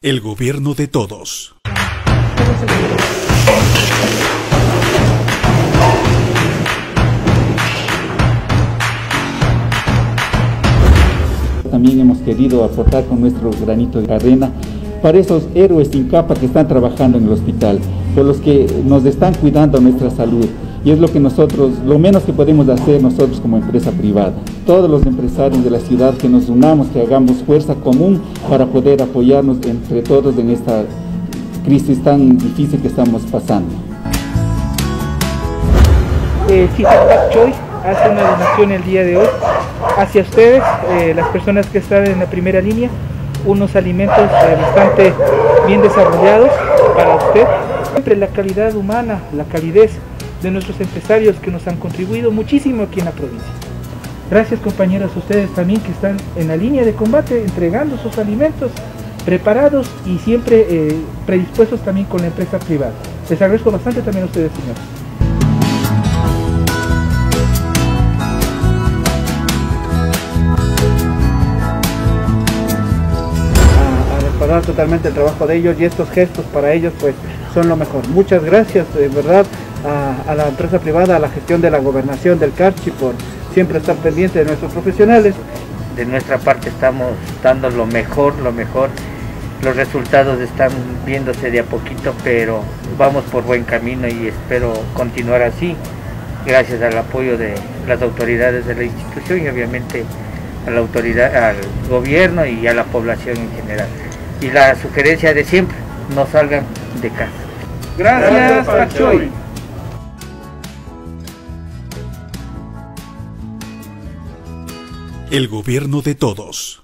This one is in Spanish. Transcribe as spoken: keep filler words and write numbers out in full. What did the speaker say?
El gobierno de todos. También hemos querido aportar con nuestro granito de arena para esos héroes sin capa que están trabajando en el hospital, por los que nos están cuidando nuestra salud. Y es lo que nosotros, lo menos que podemos hacer nosotros como empresa privada. Todos los empresarios de la ciudad que nos unamos, que hagamos fuerza común para poder apoyarnos entre todos en esta crisis tan difícil que estamos pasando. Eh, Cita Pak Choi hace una donación el día de hoy hacia ustedes, eh, las personas que están en la primera línea, unos alimentos eh, bastante bien desarrollados para usted. Siempre la calidad humana, la calidez de nuestros empresarios que nos han contribuido muchísimo aquí en la provincia. Gracias, compañeros, a ustedes también que están en la línea de combate, entregando sus alimentos preparados y siempre eh, predispuestos también con la empresa privada. Les agradezco bastante también a ustedes, señores. Valorar totalmente el trabajo de ellos y estos gestos para ellos pues son lo mejor. Muchas gracias de verdad a, a la empresa privada, a la gestión de la gobernación del Carchi por siempre estar pendiente de nuestros profesionales. De nuestra parte estamos dando lo mejor, lo mejor. Los resultados están viéndose de a poquito, pero vamos por buen camino y espero continuar así, gracias al apoyo de las autoridades de la institución y obviamente a la autoridad, al gobierno y a la población en general. Y la sugerencia de siempre, no salgan de casa. Gracias, Pak Choi. El gobierno de todos.